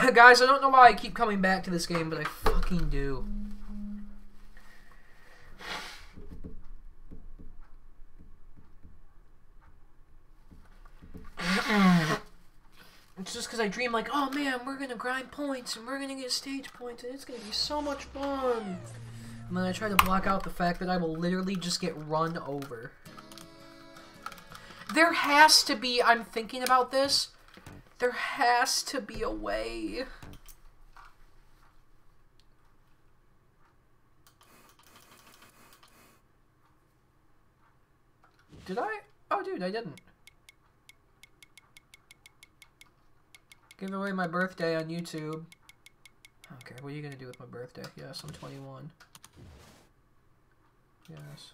Guys, I don't know why I keep coming back to this game, but I fucking do. It's just because I dream like, oh man, we're going to grind points and we're going to get stage points and it's going to be so much fun. And then I try to block out the fact that I will literally just get run over. There has to be, I'm thinking about this, there has to be a way. Did I? Oh, dude, I didn't. Give away my birthday on YouTube. Okay, what are you gonna do with my birthday? Yes, I'm 21. Yes.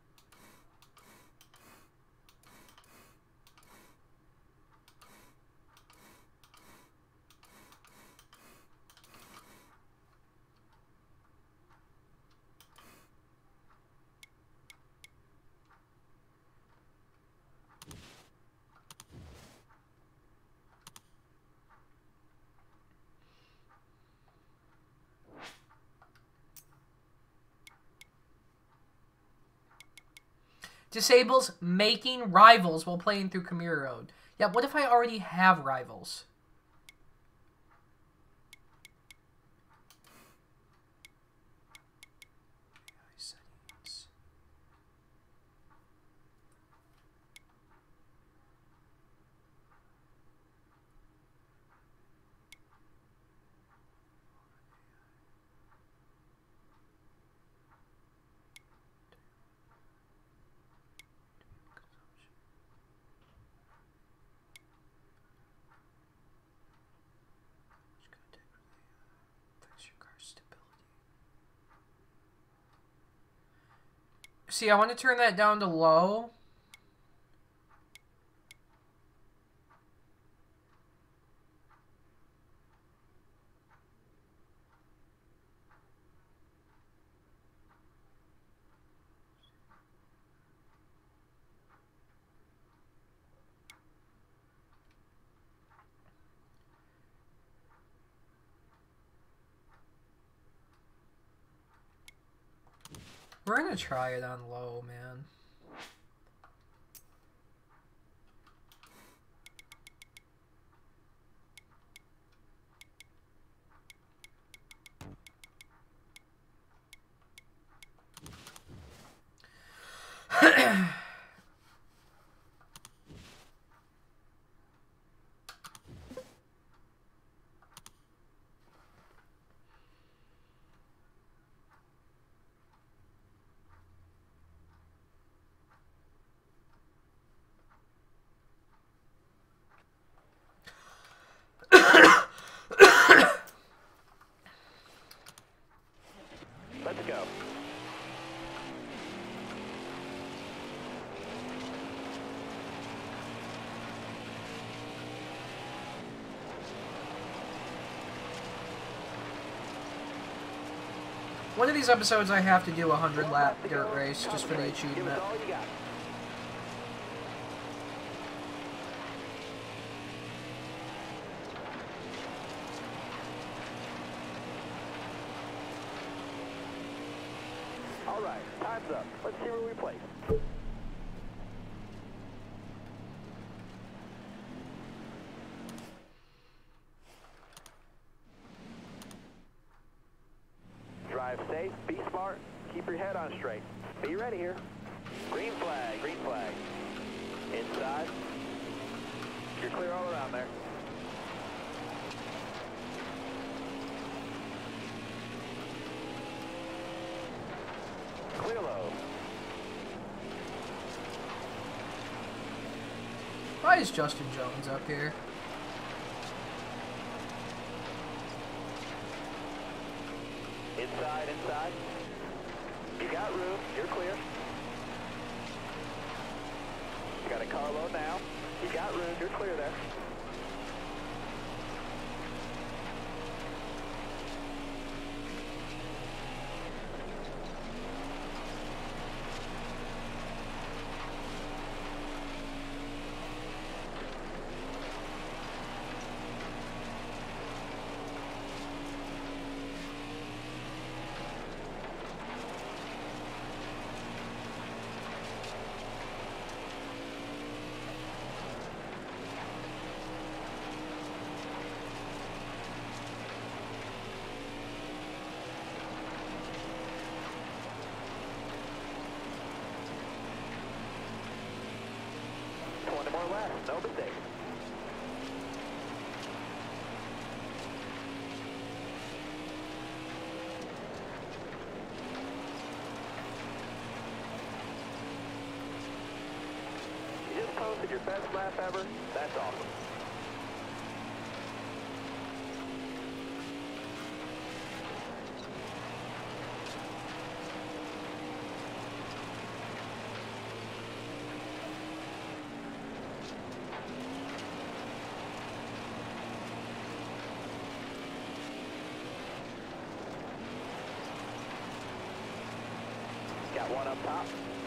Disables making rivals while playing through Chimera Road. Yeah, what if I already have rivals? Settings. See, I want to turn that down to low. We're gonna try it on low, man. Let's go. One of these episodes I have to do a 100-lap dirt race just for the achievement. Alright, time's up. Let's see where we place. Drive safe, be smart, keep your head on straight. Be ready here. Green flag, green flag. Inside. You're clear all around there. Clear low. Why is Justin Jones up here? Inside, inside. You got room, you're clear. You got a car load now. You got room, you're clear there. lap ever? That's awesome. Got one up top.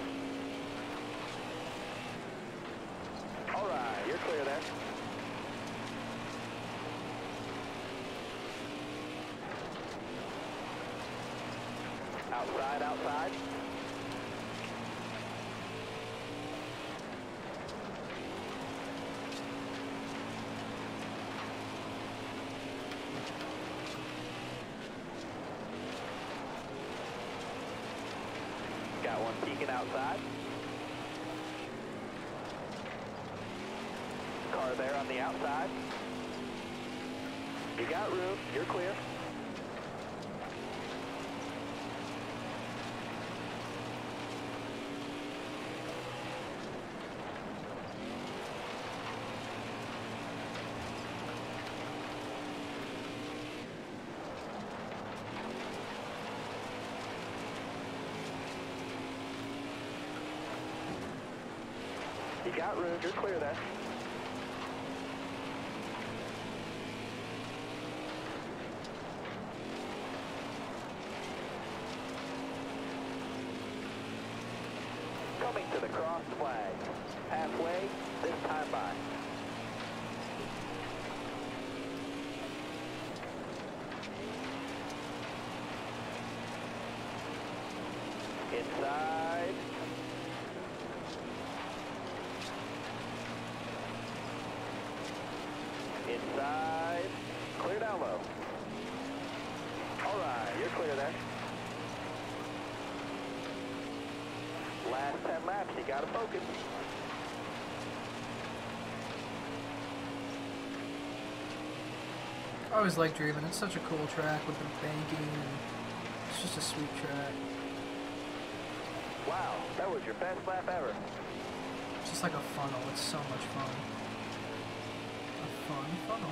All right, you're clear there. Outside, outside. Got one peeking outside. Car there on the outside. You got room, you're clear. You got room, you're clear there. Coming to the cross flag. Halfway, this time by. Inside. Inside. Clear down low. All right, you're clear there. Last 10 laps, you gotta focus. I always like Dreaming. It's such a cool track with the banking, and it's just a sweet track. Wow, that was your best lap ever. It's just like a funnel. It's so much fun. A fun funnel.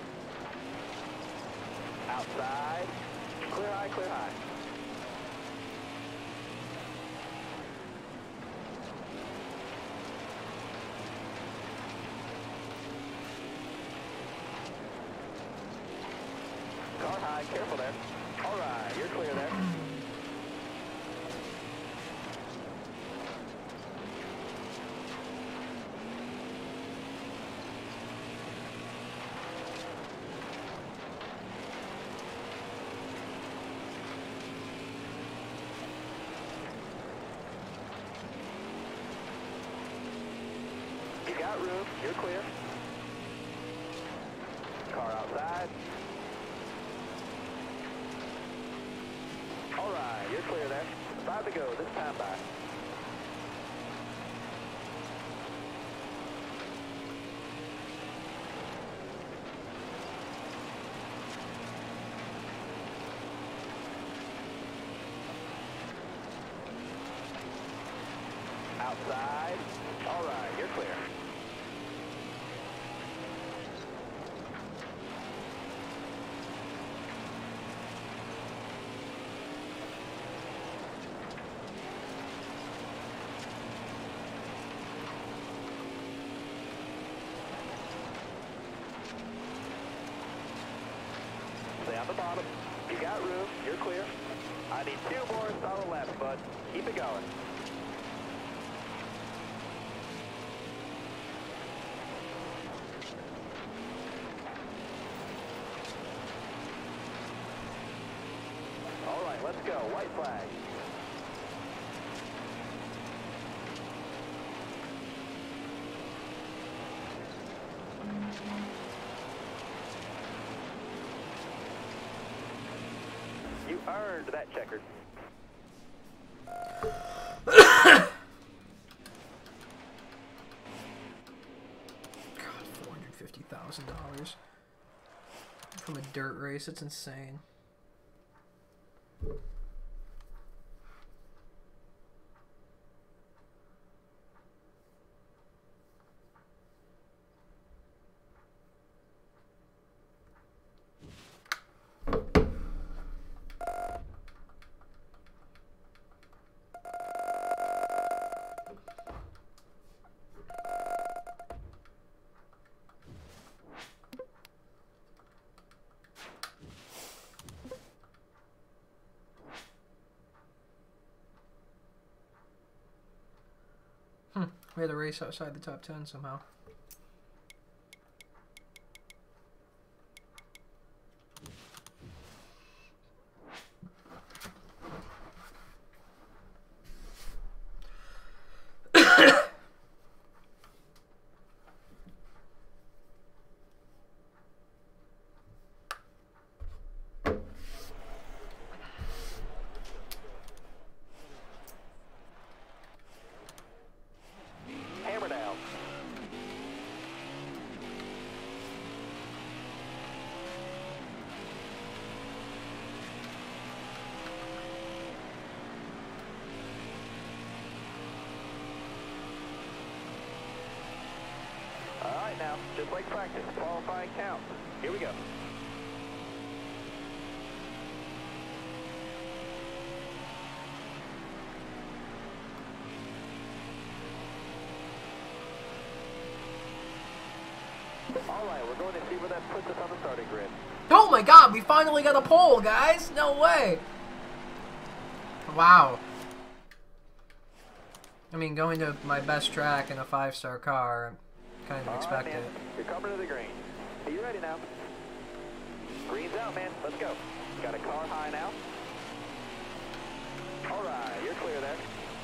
Outside. Clear high, clear high. Car high, careful there. All right, you're clear there. You got room, you're clear. Car outside. All right, you're clear there. 5 to go, this time by. Outside. All right, you're clear. Stay on the bottom. You got room. You're clear. I need 2 more solid laps, bud. Keep it going. All right, let's go. White flag. You earned that checkered. God, $450,000 from a dirt race. It's insane. We had a race outside the top 10 somehow. Hammer down. All right now, just like practice, qualifying count. Here we go. All right, we're going to see where that puts us on the starting grid. Oh my god, we finally got a pole, guys! No way! Wow. I mean, going to my best track in a 5-star car, kind of All right, expect man. it. You're coming to the green. Are you ready now? Green's out, man. Let's go. Got a car high now. All right, you're clear there.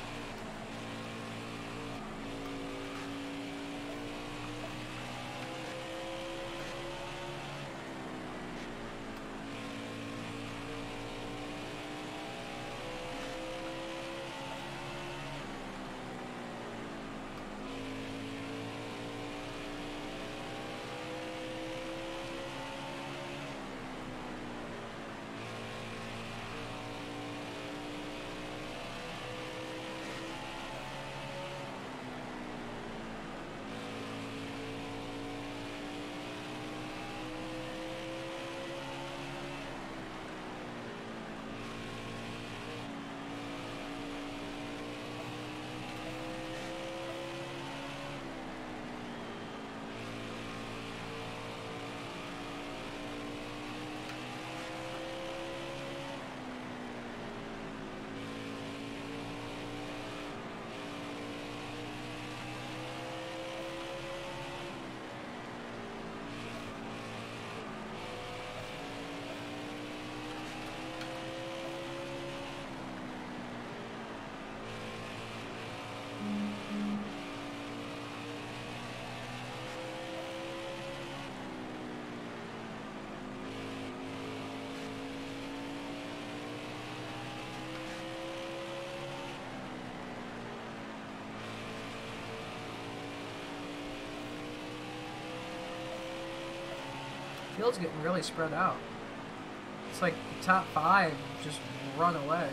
Field's getting really spread out. It's like the top 5 just run away.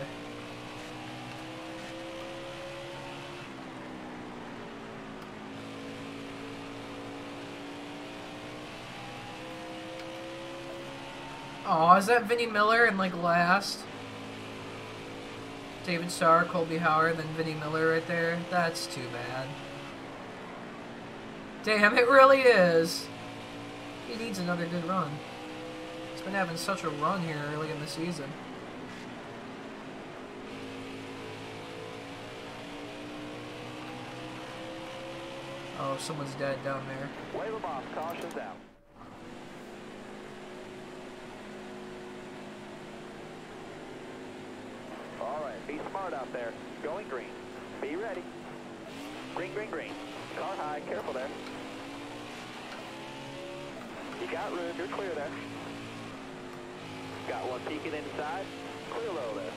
Oh, is that Vinnie Miller in like last? David Starr, Colby Howard, then Vinnie Miller right there? That's too bad. Damn, it really is. He needs another good run. He's been having such a run here early in the season. Oh, someone's dead down there. Wave them off. Caution's out. All right, be smart out there. Going green. Be ready. Green, green, green. Car high. Careful there. You got room. You're clear there. Got one peeking inside. Clear low there.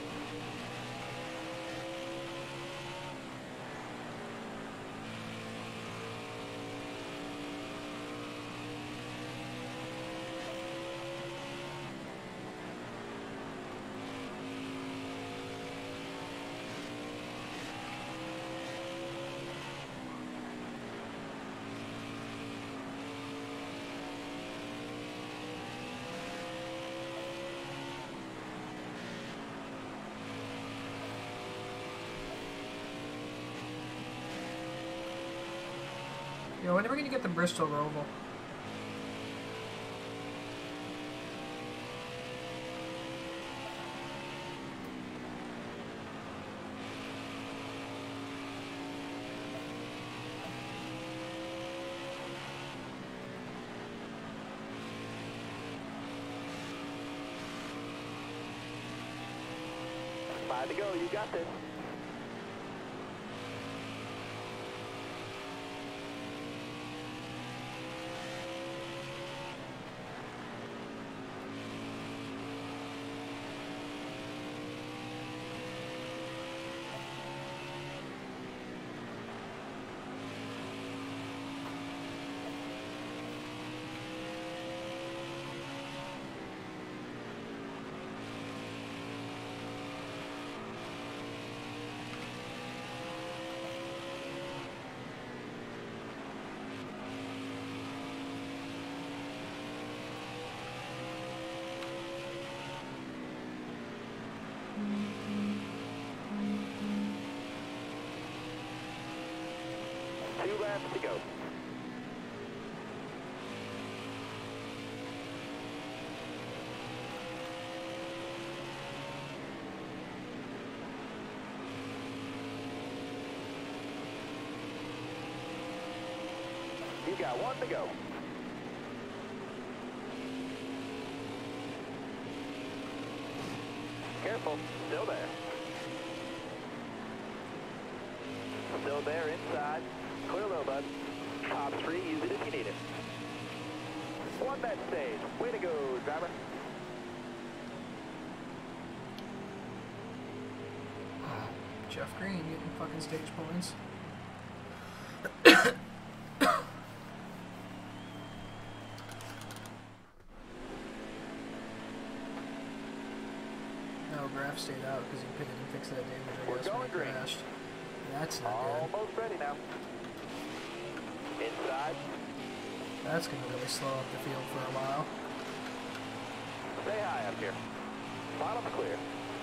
Yo, when are we gonna get the Bristol Roval? 5 to go, you got this. Two laps to go. You got 1 to go. Careful, still there. Still there inside. Clear low, bud. Top's free, use it if you need it. Won that stage. Way to go, driver. Jeff Green getting fucking stage points. No, Graf stayed out because he pitted and fixed that damage, I guess, when he crashed. That's not good. Almost ready now. Inside. That's going to really slow up the field for a while. Stay high up here. Bottom's clear.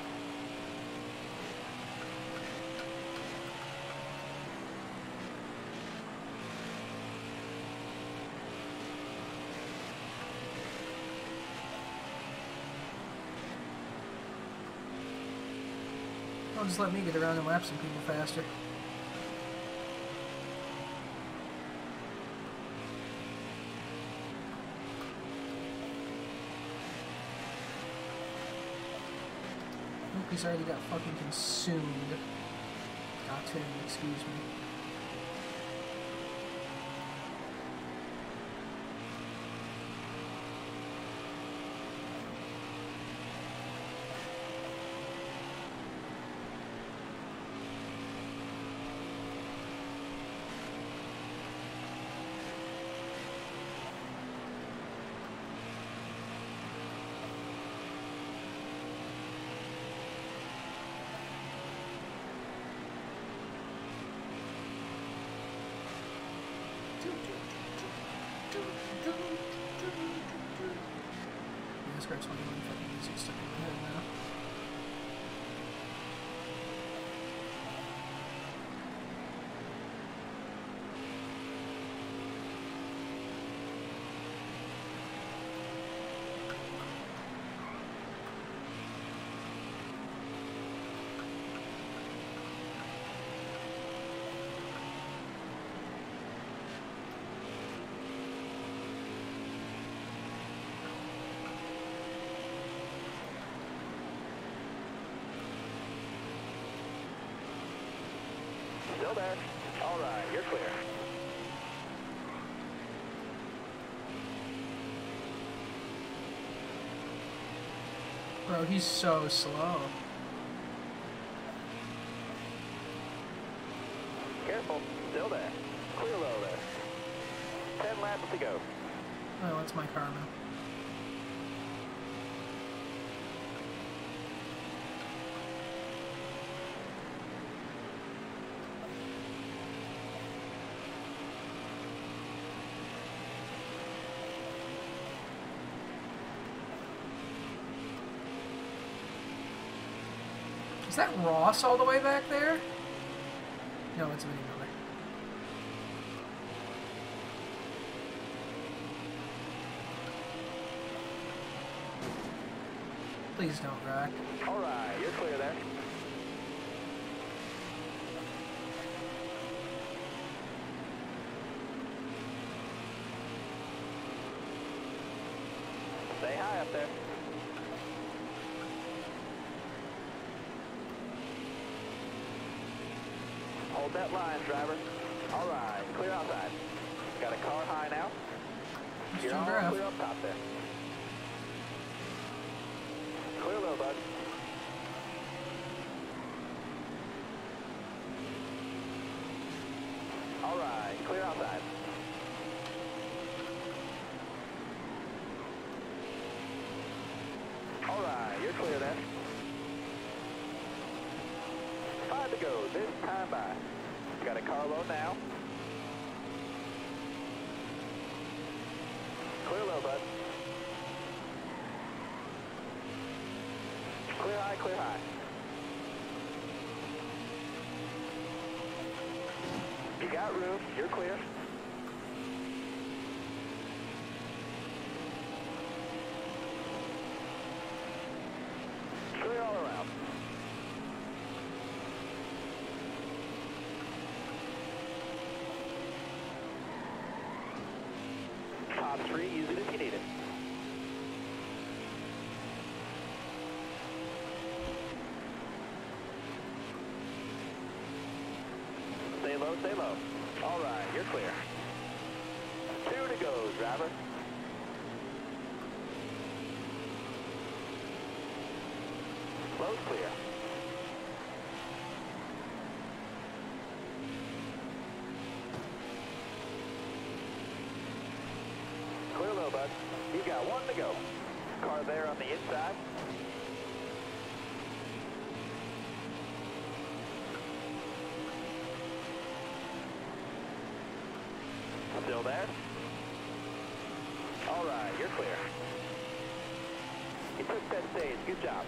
I'll just let me get around and lap some people faster. Nope, he's already got fucking consumed. Got him, excuse me. NASCAR 21 fucking easy stuff in my head now. Still there. All right, you're clear. Bro, he's so slow. Careful. Still there. Clear low there. 10 laps to go. Oh, that's my Carmen. Is that Ross all the way back there? No, it's Vinny Miller. Please don't wreck. All right, you're clear there. Stay high up there. Hold that line, driver. All right, clear outside. Got a car high now. You're all Mr. clear up top there. Clear low, bud. All right, clear outside. All right, you're clear there. 5 to go, this time by. Got a car low now. Clear low, bud. Clear high, clear high. You got room, you're clear. Clear all around. Top 3, use it if you need it. Stay low, stay low. All right, you're clear. 2 to go, driver. Slow's clear. Clear low, bud. You got 1 to go. Car there on the inside. Still there? All right, you're clear. You took that stage. Good job.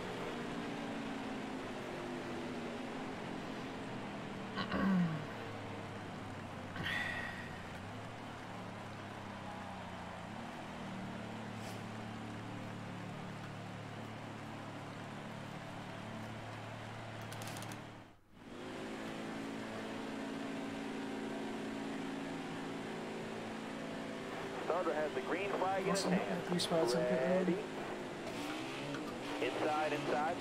Starter has the green flag in his Awesome. hand. 3 spots in pit road. Ready? Inside, inside.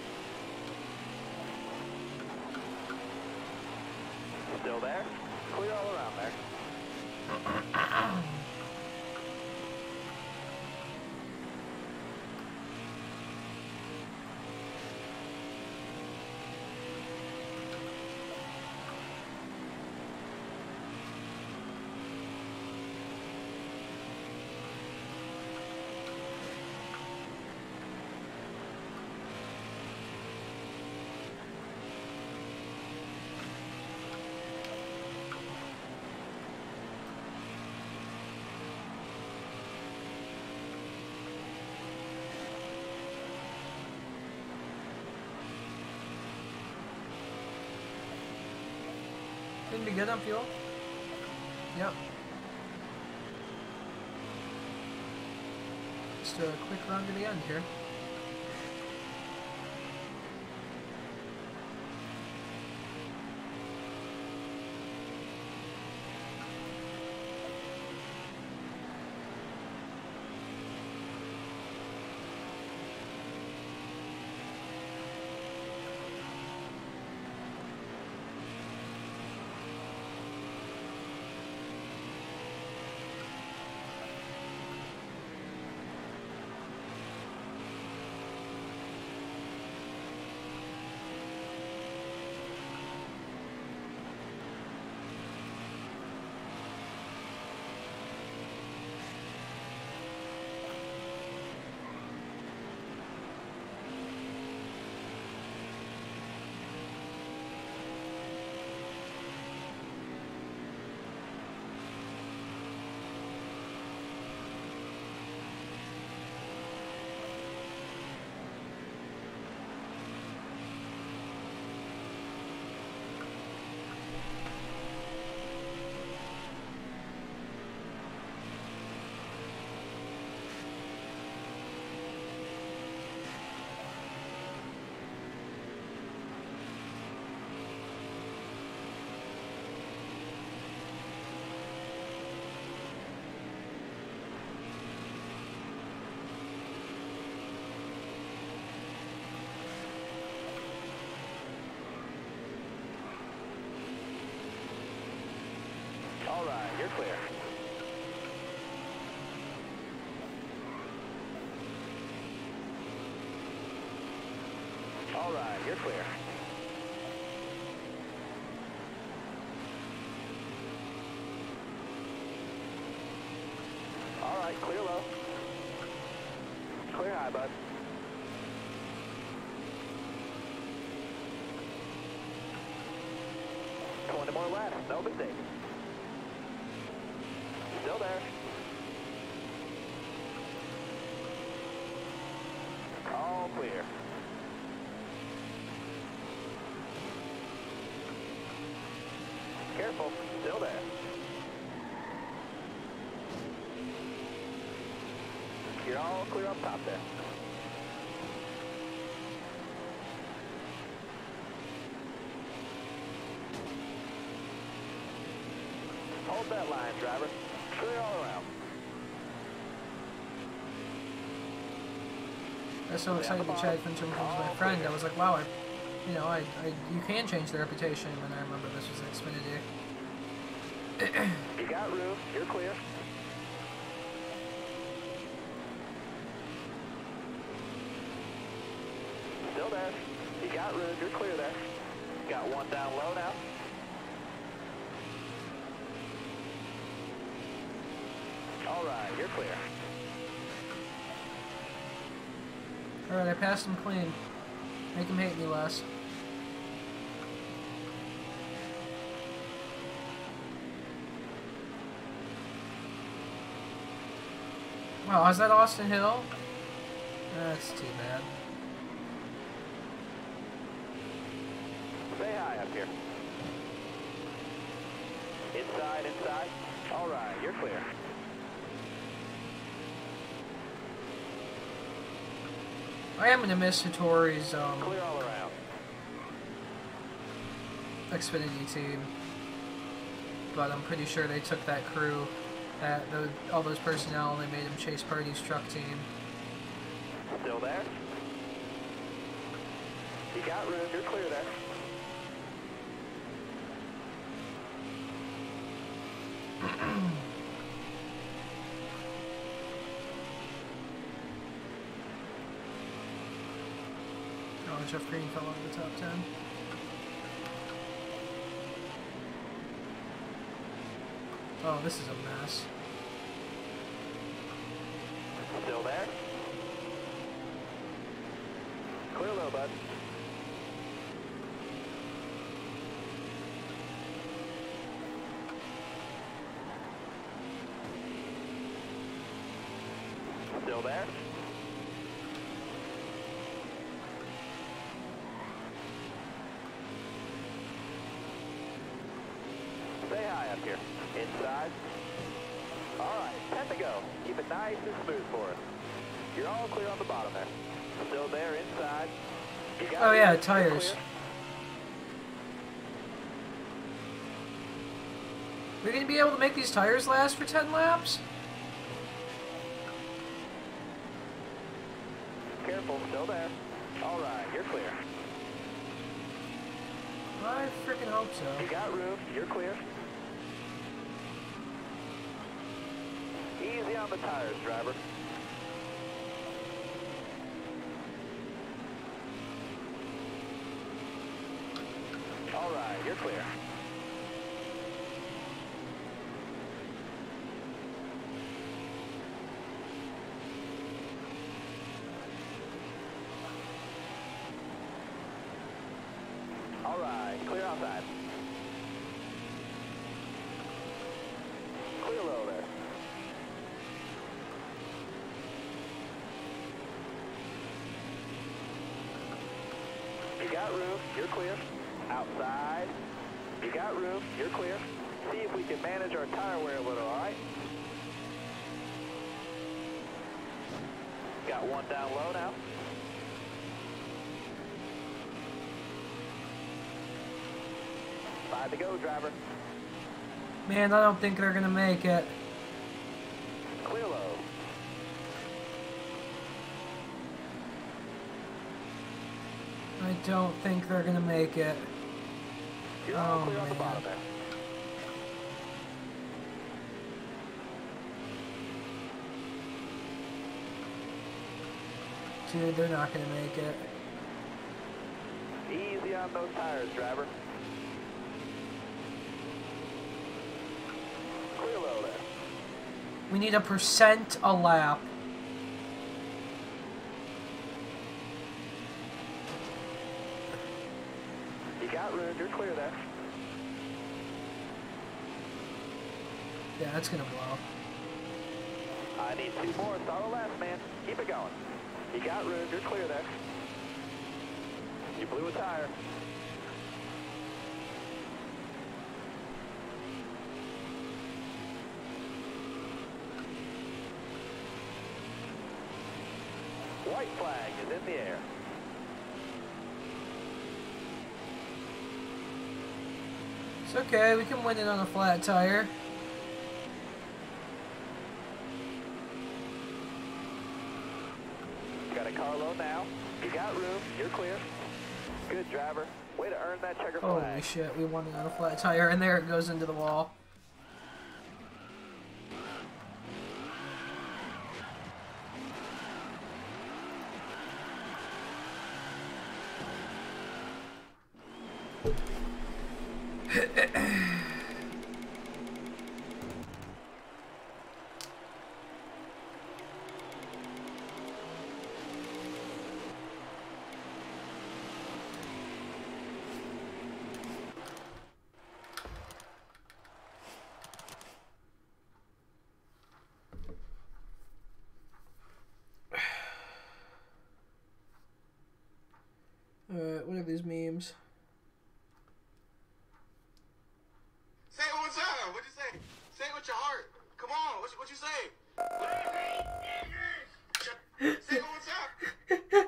Still there? Clear all around there. Didn't be good on fuel? Yep. Just a quick run to the end here. All right, you're clear. All right, clear low. Clear high, bud. More left, no mistake. Still there. All clear. Careful, still there. You're all clear up top there. Hold that line, driver. Clear all around. I was so excited that Chad Fincher becomes my friend. I was like, wow, you can change the reputation when I remember this was Xfinity. You got room. You're clear. Still there. You got room. You're clear there. Got one down low now. All right, you're clear. Alright, I passed him clean. Make him hate me less. Wow, is that Austin Hill? That's too bad. Say hi up here. Inside, inside. All right, you're clear. I am gonna miss Hattori's Clear all around. Xfinity team, but I'm pretty sure they took that crew, all those personnel, and they made them chase Purdy's truck team. Still there? You got room. You're clear there. Jeff Green fell out of the top 10. Oh, this is a mess. Still there? Clear low, bud. Still there? Say hi up here. Inside. All right, 10 to go. Keep it nice and smooth for us. You're all clear on the bottom there. Still there inside. You got Oh yeah, it. tires. We're gonna be able to make these tires last for 10 laps? Careful, still there. All right, you're clear. I freaking hope so. You got room. You're clear. Easy on the tires, driver. All right, you're clear. All right, clear outside. Clear low there. You got room, you're clear. Outside. You got room, you're clear. See if we can manage our tire wear a little, all right? Got one down low now. Five to go, driver. Man, I don't think they're gonna make it. Clear low. I don't think they're gonna make it. You're all Oh, clear on the man. bottom there. Dude, they're not gonna make it. on those tires, driver. Clear low there. We need 1% a lap. You got room, you're clear there. Yeah, that's gonna blow. I need 2 more, start the last man. Keep it going. You got room, you're clear there. You blew a tire. White flag is in the air. It's okay, we can win it on a flat tire. Got a car low now. You got room, you're clear. Good driver. Way to earn that checker flag. Holy shit, we won it on a flat tire, and there it goes into the wall. What are these memes? Say it one time. What'd you say? Say it with your heart. Come on. What you say? Say it one time.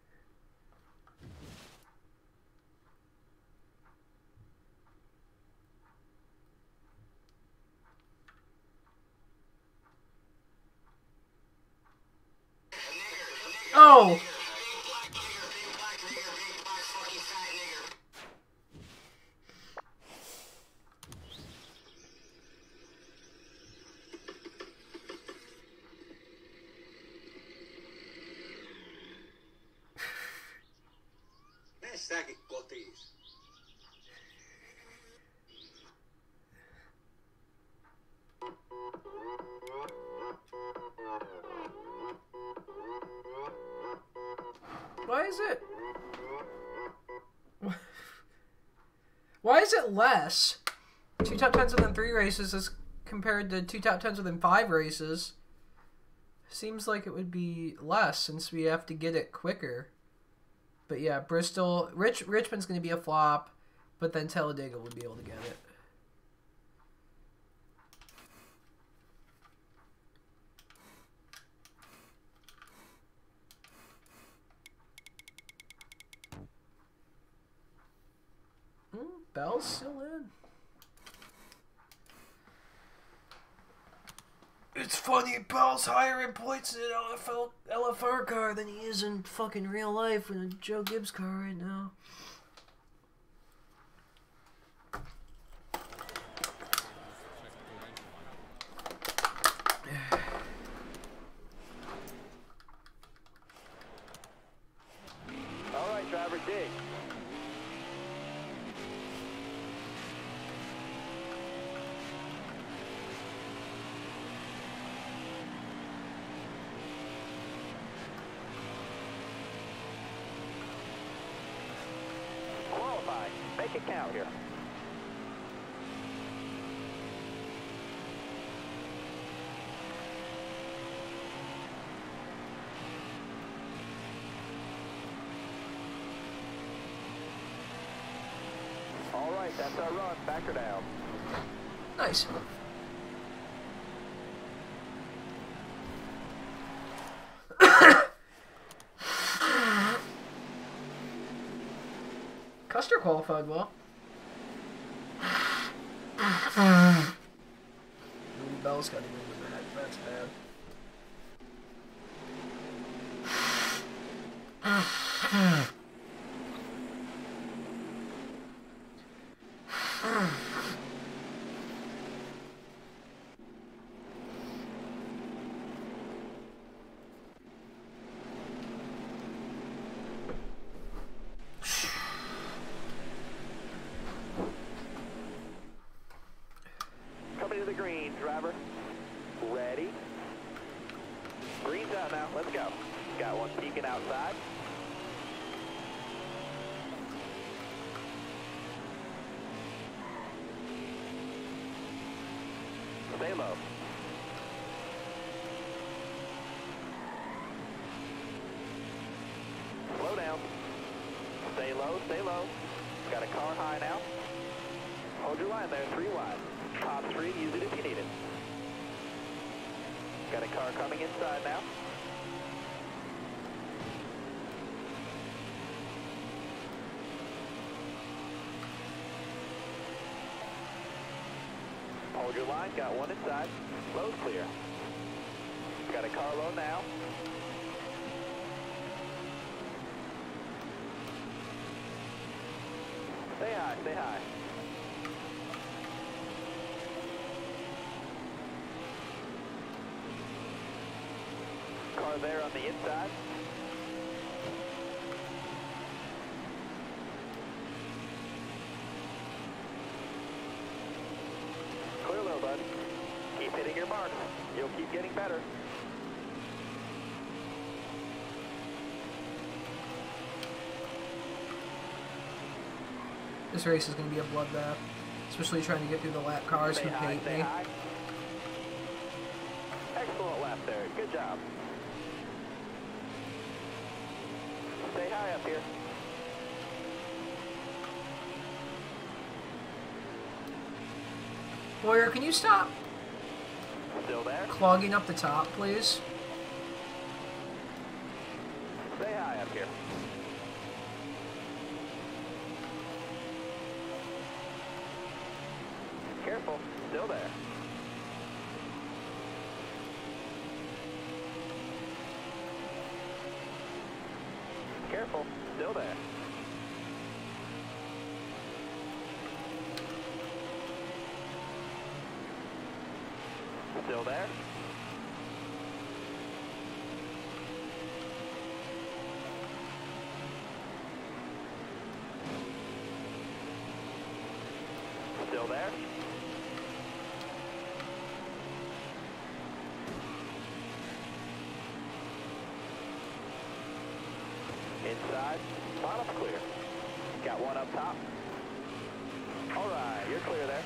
Oh! Saque gotes. Why is it? Why is it less? 2 top 10s within 3 races as compared to 2 top 10s within 5 races. Seems like it would be less since we have to get it quicker. But yeah, Bristol, Richmond's going to be a flop, but then Talladega will be able to get it. Bell's still in. It's funny, Bell's higher in points in an LFR car than he is in fucking real life in a Joe Gibbs car right now. All right, driver, dig. Make it count here. All right, that's our run. Back her down. Nice. Custer qualified well. Bell's got to go with that. That's bad. Got one peeking outside. Stay low. Slow down. Stay low, stay low. Got a car high now. Hold your line there, 3 wide. Top street, use it if you need it. Got a car coming inside now. Hold your line, got one inside. Low's clear. Got a car low now. Stay high, stay high. Car there on the inside. Clear low, bud. Keep hitting your mark. You'll keep getting better. This race is going to be a bloodbath, especially trying to get through the lap cars who hate me. High. Excellent lap there. Good job. Stay high up here. Boyer, can you stop Still there. clogging up the top, please? Stay high up here. Careful. Still there. Careful. Still there. Still there. Still there. Inside. Bottom's clear. Got one up top. All right, you're clear there.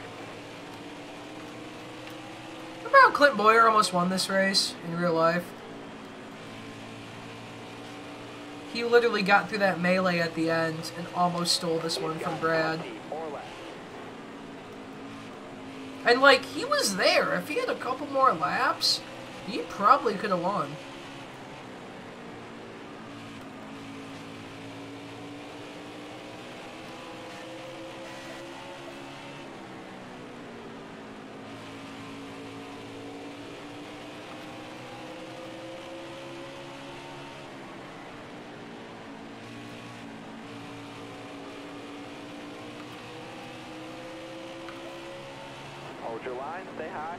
Remember how Clint Boyer almost won this race in real life? He literally got through that melee at the end and almost stole this one from Brad. And, like, he was there. If he had a couple more laps, he probably could have won. Hold your line, stay high.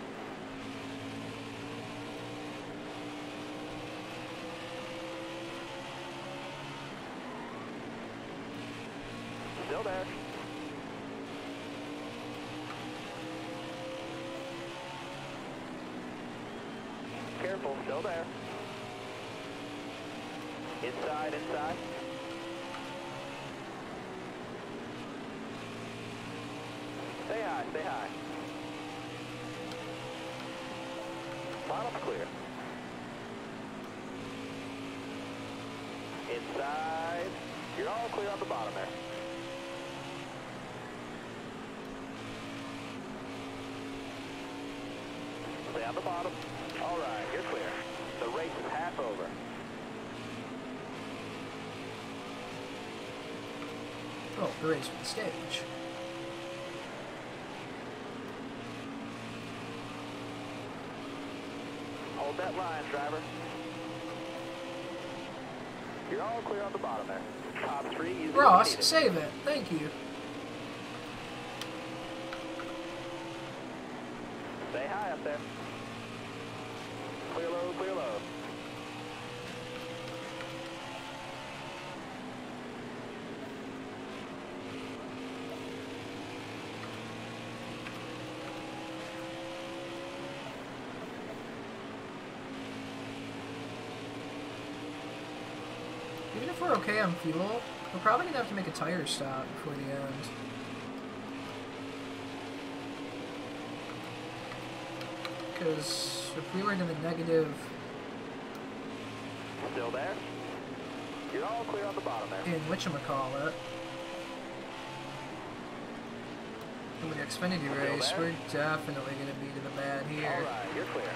Still there. Careful, still there. Inside, inside. Stay high, stay high. Bottom's clear. Inside. You're all clear on the bottom there. Stay on the bottom. All right, you're clear. The race is half over. Oh, the race for the stage. Hold that line, driver. You're all clear on the bottom there. Top 3, use it. Ross, save it. Thank you. Stay high up there. Clear low, clear low. Even if we're okay on fuel, we're probably gonna have to make a tire stop before the end. Because if we were in the negative... Still there? You're all clear on the bottom there. in whatchamacallit, in the Xfinity race, we're definitely going to be to the bad here. Alright, you're clear.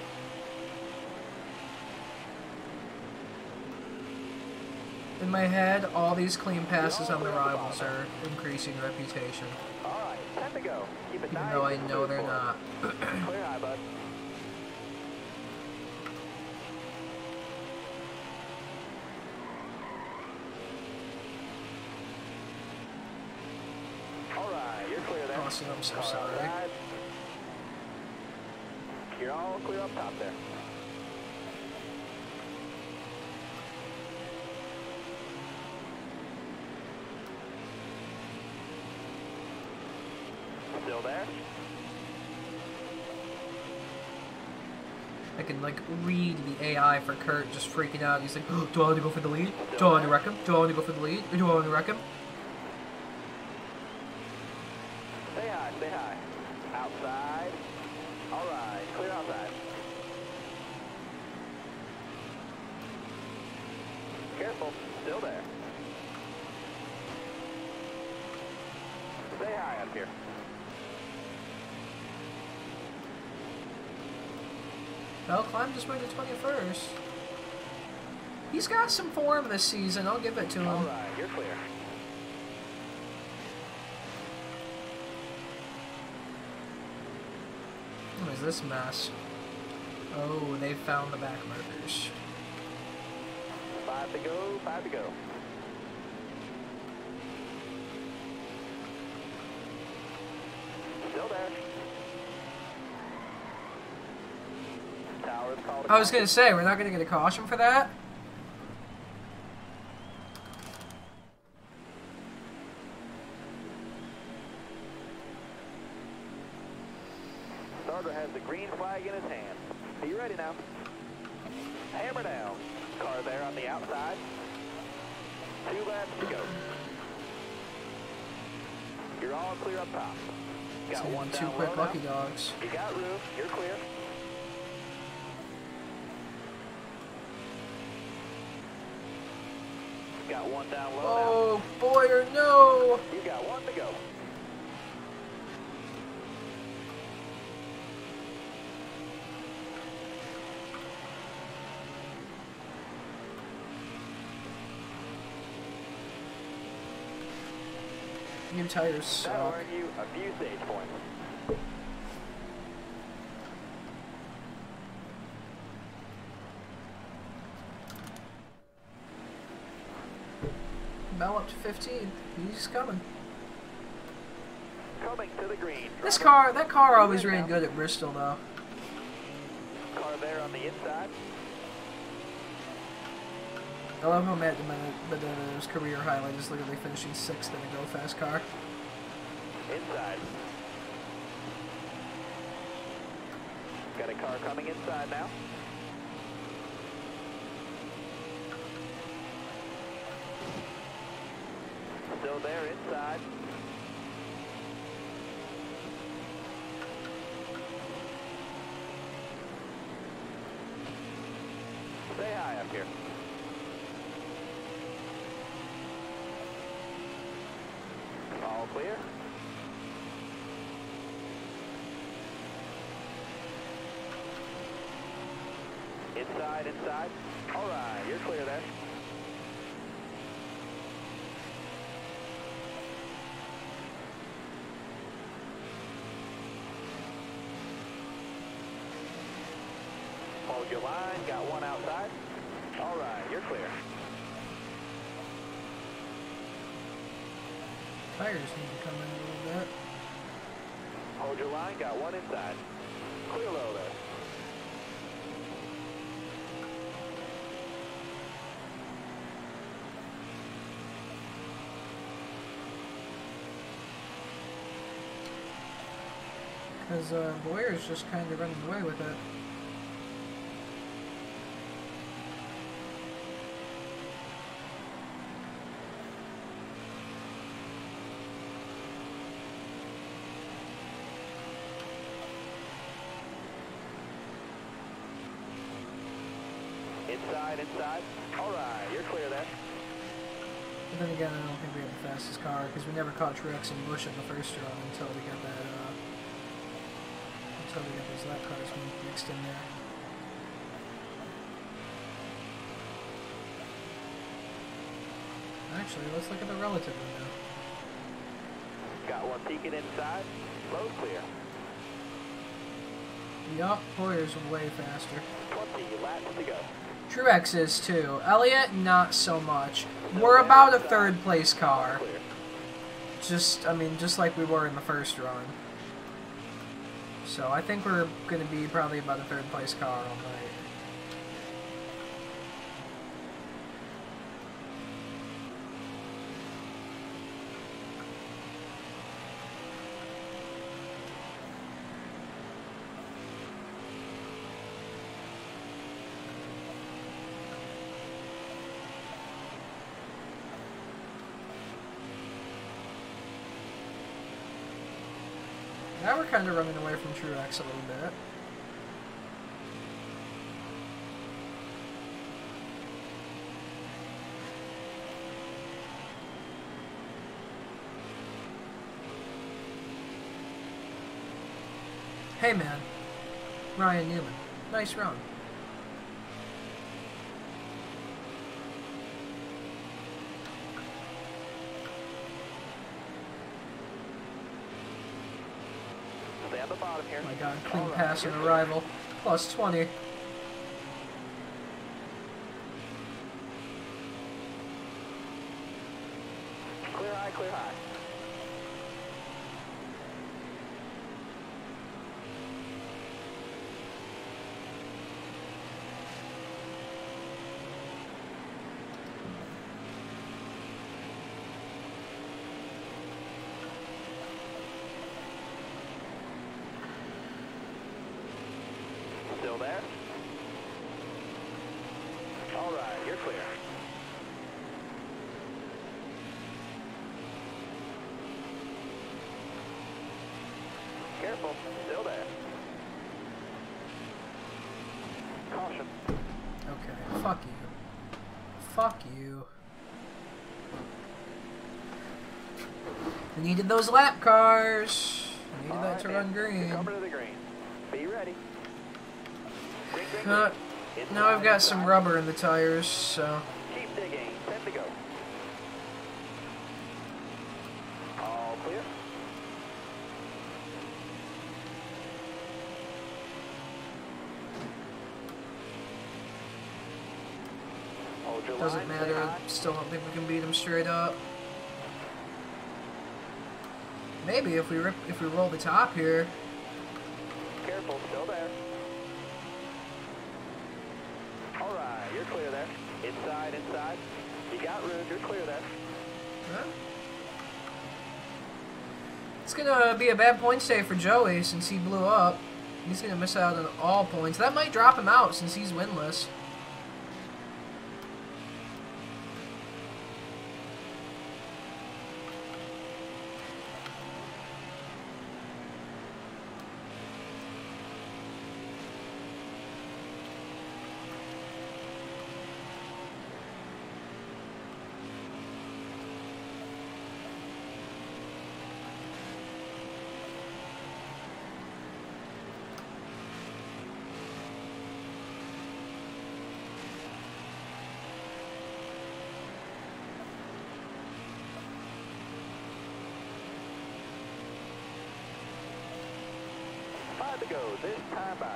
In my head, all these clean passes on the rivals are increasing reputation. Alright, 10 to go. Keep it Even nice though I and know smooth they're forward. not. Clear high, bud. Alright, you're clear there. Austin, I'm so Car sorry. outside. You're all clear up top there. Still there? I can, like, read the AI for Kurt just freaking out. He's like, oh, do I want to go for the lead? Do I want to wreck him? Do I want to go for the lead? Or do I want to wreck him? Stay high, stay high. Outside. Alright, clear outside. Careful, still there. Stay high up here. Well, climb just way to 21st. He's got some form this season. I'll give it to him. Alright, you're clear. What is this mess? Oh, they found the back markers. 5 to go, 5 to go. Still there. Tower is called. I was gonna say, we're not gonna get a caution for that? Starter has the green flag in his hand. Are you ready now? Hammer down. Car there on the outside. 2 laps to go. You're all clear up top. Got one Two down quick low lucky now. dogs. You got room. You're clear. Got one down low Oh, boy or no! now. You got 1 to go. New tires That'll suck. earn you a few stage points. Bell up to 15. He's coming. Coming to the green. That car always ran good at Bristol, though. Car there on the inside. I love how Matt Bedetta's career highlight is literally finishing 6th in a go-fast car. Inside. Got a car coming inside now. Still there inside. Stay high up here. All clear. Inside, inside. All right, you're clear there. Hold your line, got 1 outside. All right, you're clear. Tires need to come in a little bit. Hold your line, got 1 inside. Clear low there. Because Boyer's just kind of running away with it. inside. All right, you're clear there. But then again, I don't think we have the fastest car because we never caught Truex and Busch in the first run until we got that. Until we got those lap cars mixed in there. Actually, let's look at the relative window. Got one peeking inside. Low clear. Yup, Poyer's way faster. 20 laps to go. Truex is too. Elliott, not so much. We're about a third place car. Clear. Just like we were in the first run. So I think we're going to be probably about a third place car all night. Now we're kind of running away from Truex a little bit. Hey man, Ryan Newman, nice run. Stay on the bottom here. Oh my god, clean All right, pass and you're arrival. Plus 20. clear high, clear high. Still there? All right, you're clear. Careful, still there. Caution. Okay, fuck you. Fuck you. We needed those lap cars. We needed that to run green. Cover to the green. Be ready. Green, green, Uh, green. now I've got some Inside. rubber in the tires, so... Keep digging. 10 to go. All clear. Hold your Doesn't line, stay matter. high. Still don't think we can beat him straight up. Maybe if we roll the top here. Careful, still there. All right, you're clear there. Inside, inside. You got room, you're clear there. Huh? It's gonna be a bad points day for Joey since he blew up. He's gonna miss out on all points. That might drop him out since he's winless. Five to go, this time by.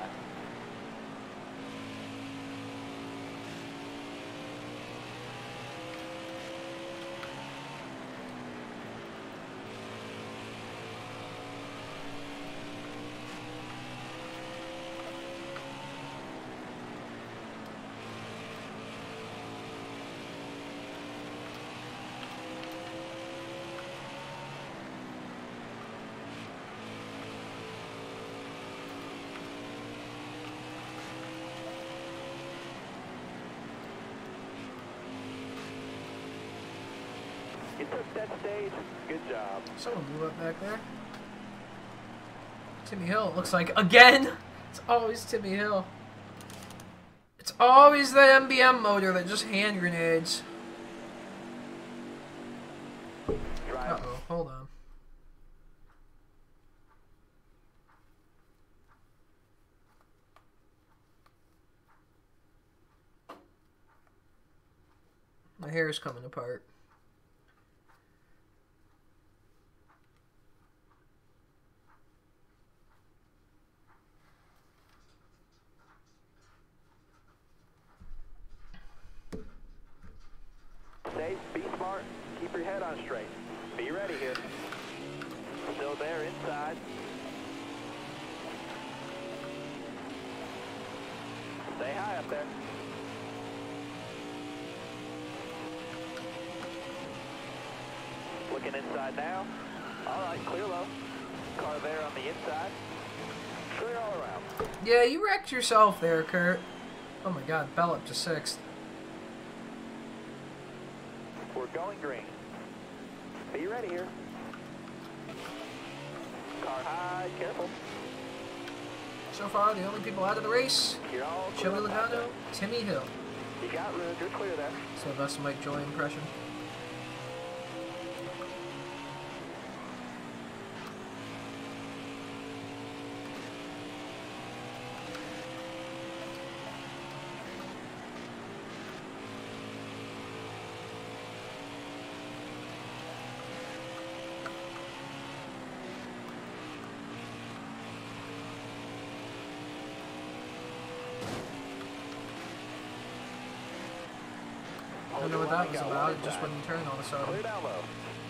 You took that stage, good job. Someone blew up back there. Timmy Hill, it looks like. Again! It's always Timmy Hill. It's always the MBM motor that just hand grenades. Uh-oh, hold on. My hair is coming apart. Stay, be smart, keep your head on straight. Be ready here. Still there inside. Stay high up there. Looking inside now. All right, clear low. Car there on the inside. Clear all around. Yeah, you wrecked yourself there, Kurt. Oh my god, Bell up to 6th. We're going green. Be ready here. Car high, careful. So far, the only people out of the race, You're all clear Joey up out there. Logano, Timmy Hill. You got room, you're clear there. That's my best Mike Joy impression. I don't know what that was about, it just wouldn't turn all of a Clear sudden. down low.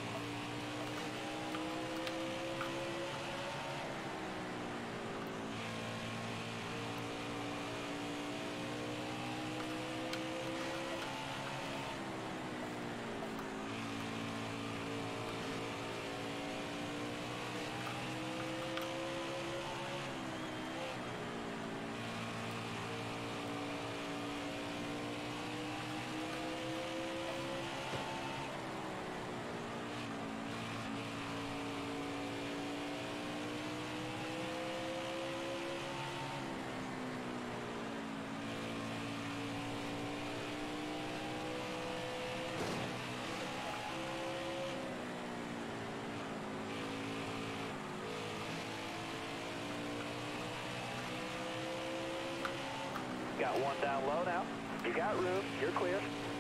Got one down low now. You got room, you're clear.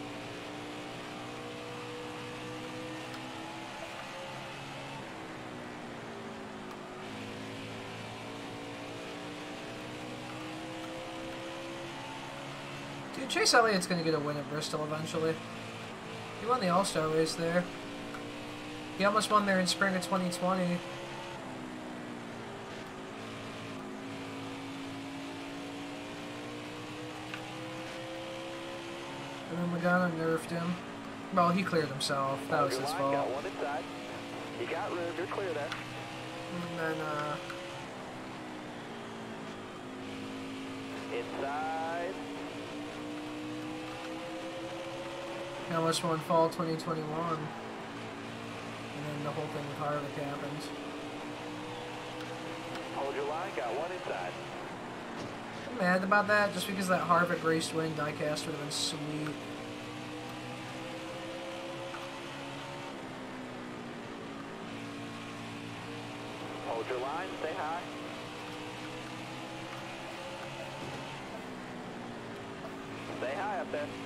Dude, Chase Elliott's gonna get a win at Bristol eventually. He won the All-Star race there. He almost won there in spring of 2020. And then Logano nerfed him. Well, he cleared himself. That was his fault. Got one inside. You got room, you're clear there. And then, Inside. he almost won fall 2021. And then the whole thing with Harvick happened. Hold your line, got one inside. I'm mad about that, just because that Harvick race win diecast would have been sweet. Hold your line, stay high. Stay high up there.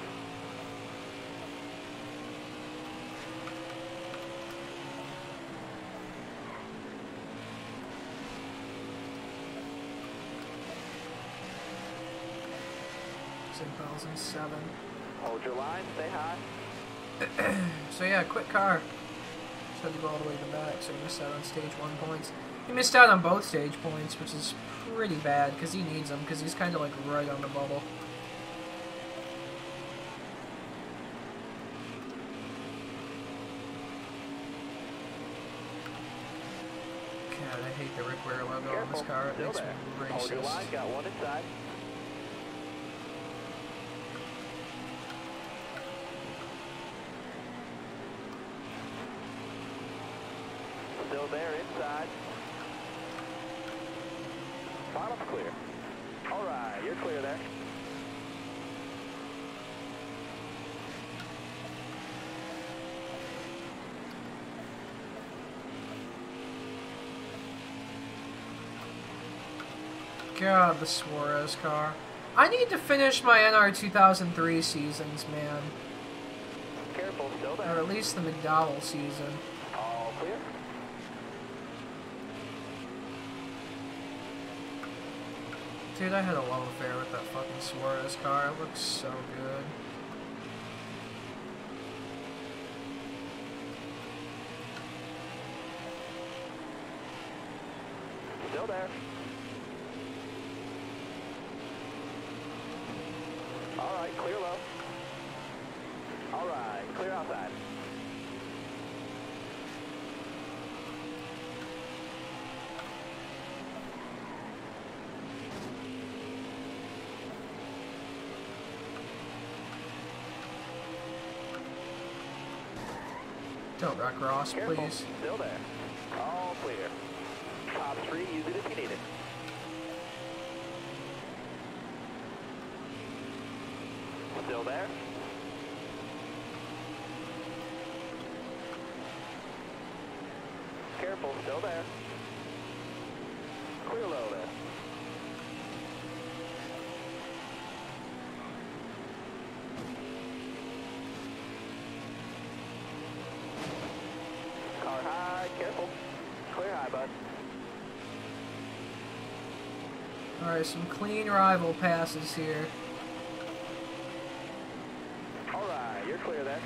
St. 7. Hold your line, stay high. So yeah, quick car. Should you go all the way to the back, so you missed out on stage 1 points. He missed out on both stage points, which is pretty bad, because he needs them, because he's kind of like right on the bubble. God, I hate the Rick Ware logo on this car. It Still makes me there. Hold your line, racist. got one inside. Still there inside. Bottom's clear. All right, you're clear there. God, the Suarez car. I need to finish my NR 2003 seasons, man. Careful, still Or there. at least the McDowell season. All clear. Dude, I had a love affair with that fucking Suarez car. It looks so good. Still there. All right, clear low. All right, clear outside. Don't wreck Ross, Careful, please. still there. All clear. Top 3, use it if you need it. Still there. Careful, still there. Clear low there. Car high, careful. Clear high, bud. Alright, some clean rival passes here. Alright, you're clear there.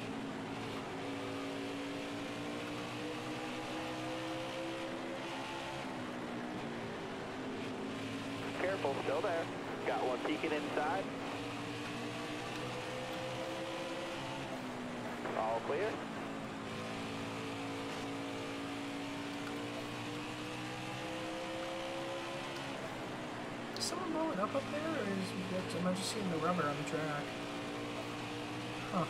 Careful, still there. Got one peeking inside. All clear. Is someone blowing up there, or am I just seeing the rubber on the track? Huh.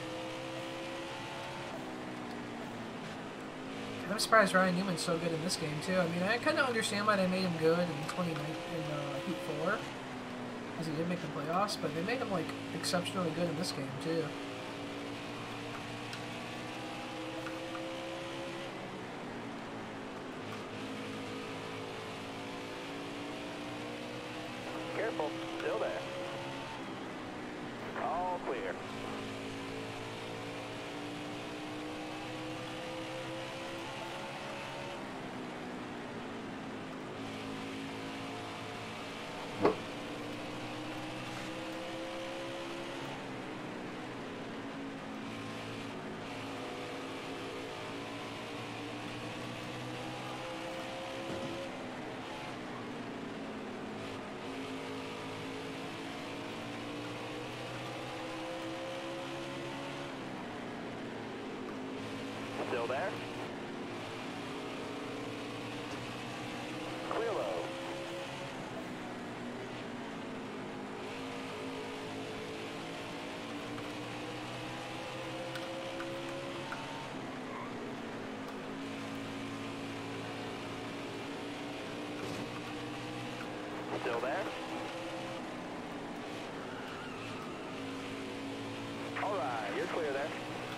I'm surprised Ryan Newman's so good in this game, too. I mean, I kind of understand why they made him good in Heat 4, because he did make the playoffs, but they made him, like, exceptionally good in this game, too. Careful, still there. All clear. Still there. Clear low. Still there. All right, you're clear there.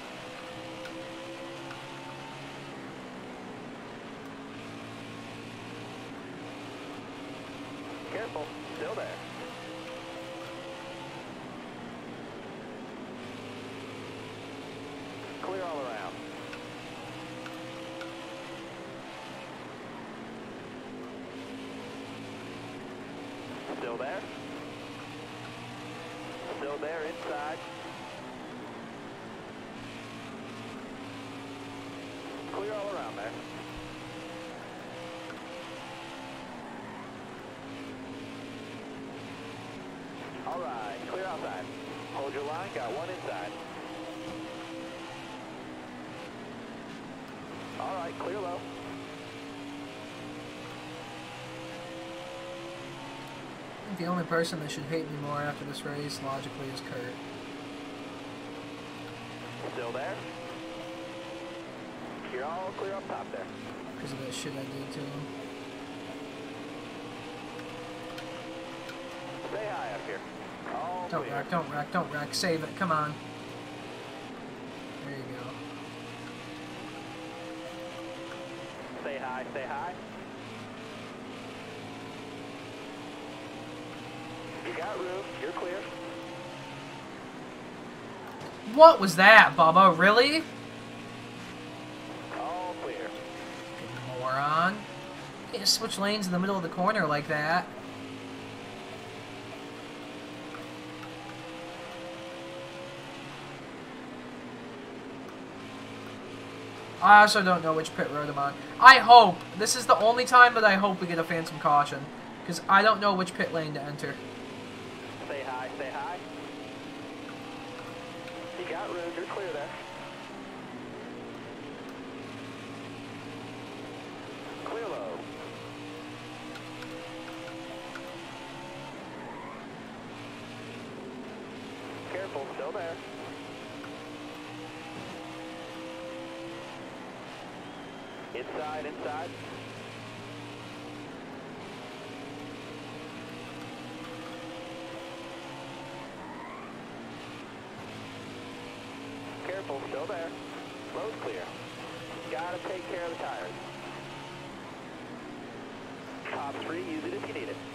Careful, still there. Clear all around. Still there. Still there inside. Clear all around there. All right, clear outside. Hold your line, got one inside. All right, clear low. I think the only person that should hate me more after this race, logically, is Kurt. Still there. You're all clear up top there. Because of that shit I did to him. Stay high up here. All Don't clear. wreck, don't wreck, don't wreck. Save it, come on. There you go. Stay high, stay high. got room. You're clear. What was that, Bubba? Really? All clear. Moron. Can't switch lanes in the middle of the corner like that. I also don't know which pit road I'm on. I hope, this is the only time that I hope we get a phantom caution, because I don't know which pit lane to enter. Stay high, stay high. You got room, you're clear there. Clear low. Careful, still there. Inside, inside. Careful, still there. Road clear. Gotta take care of the tires. Top 3, use it if you need it.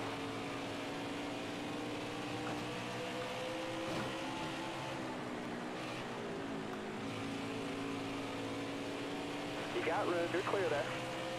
You got room, you're clear there.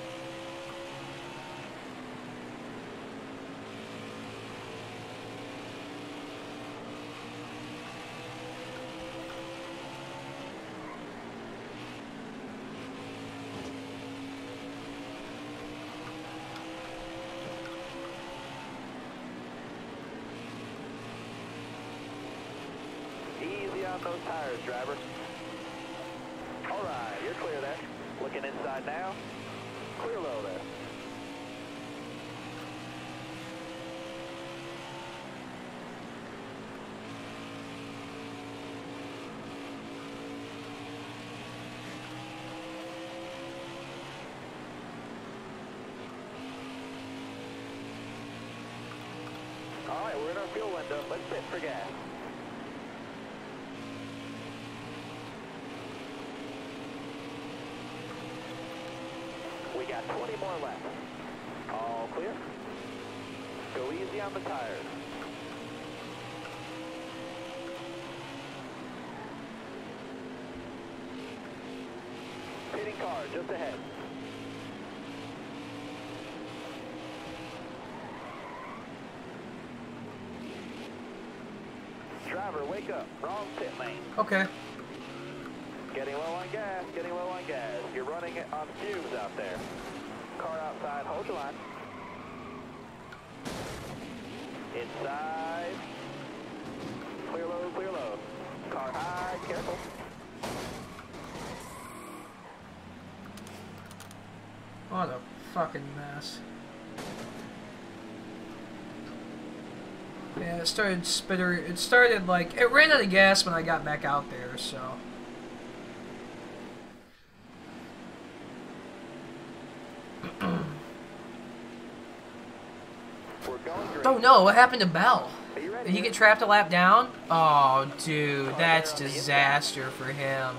Easy on those tires, driver. All right, you're clear there. Looking inside now. Clear low there. All right, we're in our fuel window. Let's pit for gas. We got 20 more left. All clear. Go easy on the tires. Pitting car just ahead. Driver, wake up. Wrong pit lane. Okay. Getting low on gas, getting low on gas. You're running it on fumes out there. Car outside, hold your line. Inside. Clear low, clear low. Car high, careful. What a fucking mess. Yeah, it started like, it ran out of gas when I got back out there, so. We're going green. Oh no, what happened to Bell? Are you ready? Did he get trapped a lap down? Oh, dude, that's disaster for him.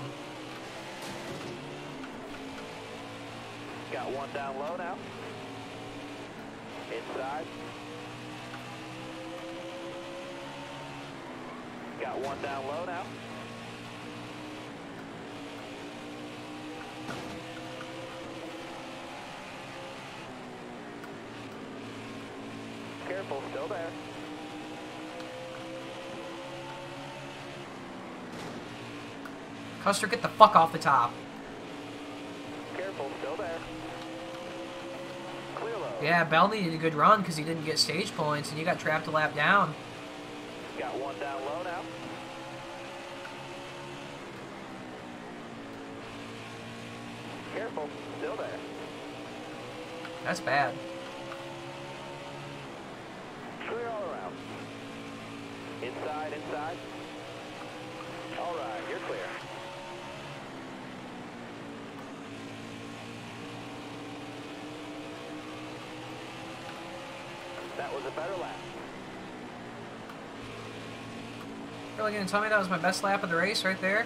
Got one down low now. Inside. Got one down low now. Careful, still there. Custer, get the fuck off the top. Careful, still there. Clear low. Yeah, Bell needed a good run because he didn't get stage points and you got trapped a lap down. Got one down low now. Careful, still there. That's bad. Clear all around. Inside, inside. All right, you're clear. That was a better lap. Really gonna tell me that was my best lap of the race right there?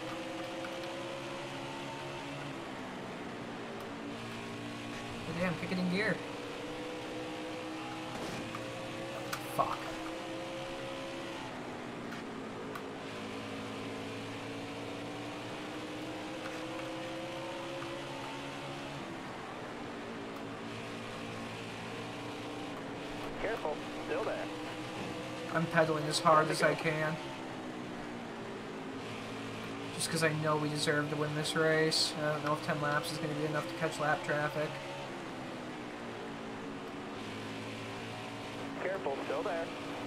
Oh, damn, kick it in gear. Fuck. I'm pedaling as hard as I can. Just because I know we deserve to win this race. I don't know if 10 laps is going to be enough to catch lap traffic. Careful, still there.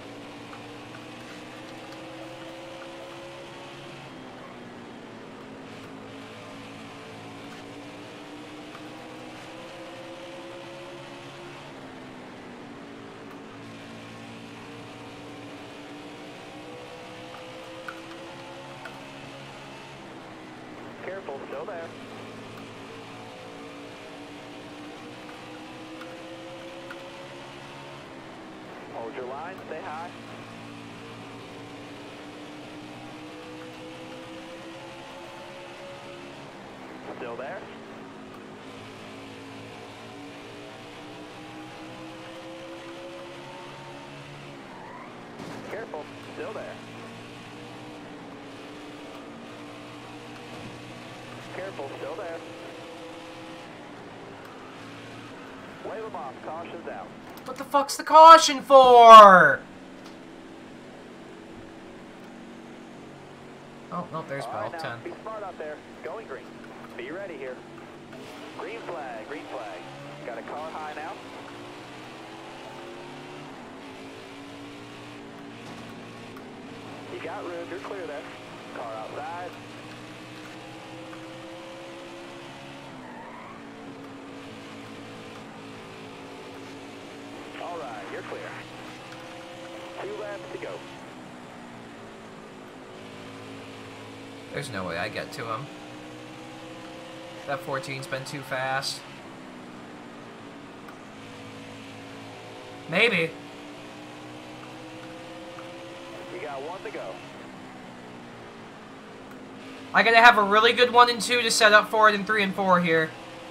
Careful, still there. Hold your line, stay high. Still there. Careful, still there. Careful, still there. Wave them off, caution's out. What the fuck's the caution for? Oh, no, there's All Bell. right, now, 10. be smart out there. Going green. Be ready here. Green flag, green flag. Got a car high now. You got room, you're clear there. Car outside. All right, you're clear. 2 laps to go. There's no way I get to him. That 14's been too fast. Maybe. You got 1 to go. I gotta have a really good 1 and 2 to set up for it in 3 and 4 here.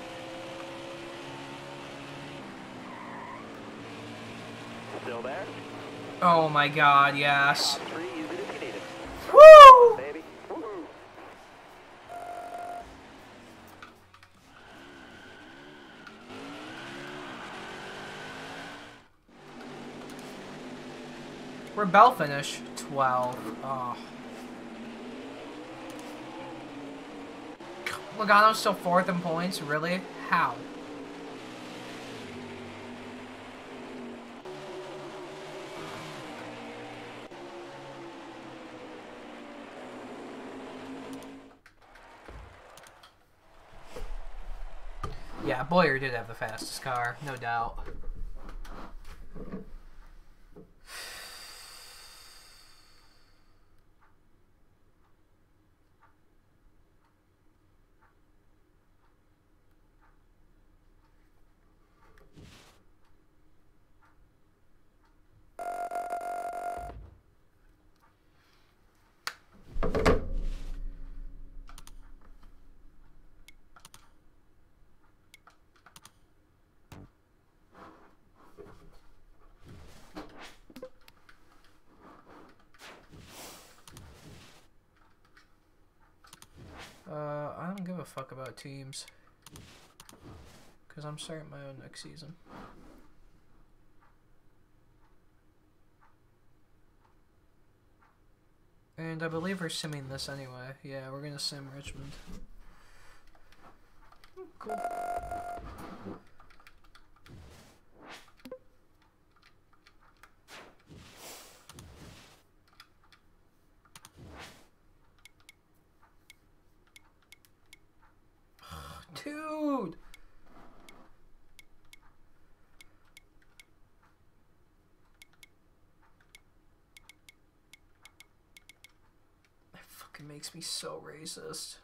Still there? Oh my god, yes. Top 3, use it if you need it. Woo! Baby. Woo! Where'd Bell finish? 12. Oh. Logano's still 4th in points? Really? How? Yeah, Boyer did have the fastest car, no doubt. I don't give a fuck about teams. Because I'm starting my own next season. And I believe we're simming this anyway. Yeah, we're gonna sim Richmond. Cool. Dude! That fucking makes me so racist.